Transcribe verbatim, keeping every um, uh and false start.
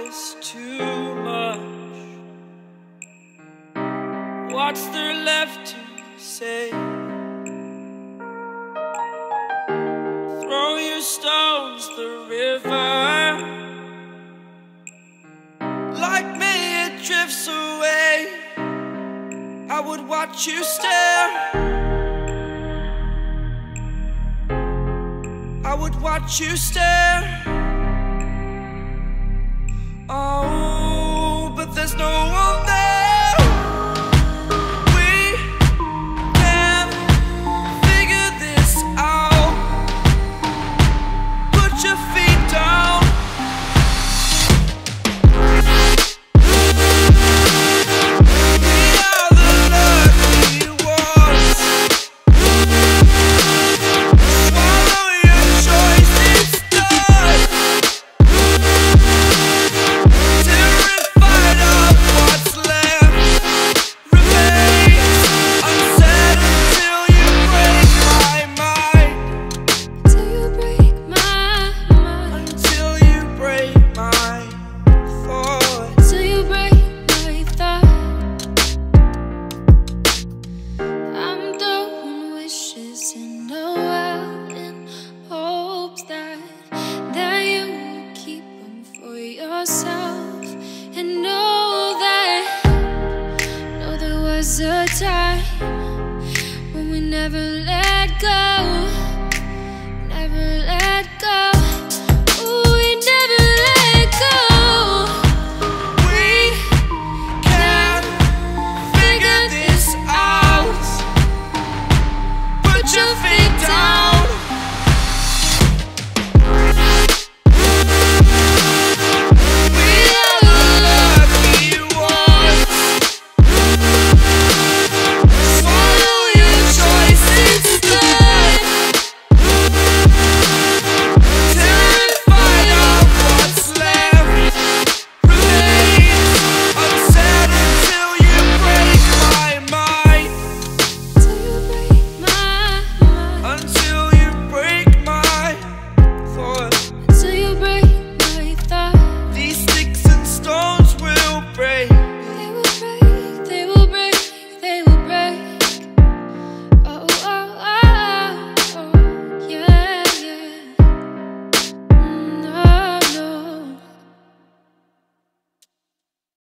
this too much? What's there left to say? Throw your stones the river. Like me it drifts away. I would watch you stare. I would watch you stare. Oh, but there's no one there. We can figure this out. Put your feet down. We are the lucky ones. Swallow your choice, it's done. Terrified of what's left remains unsaid until you break my mind. Till you break my mind. Until you break my thought. Till you break my thought. I'm throwing wishes in the well in hopes that that you will keep them for yourself. And know that, know there was a time when we never let go.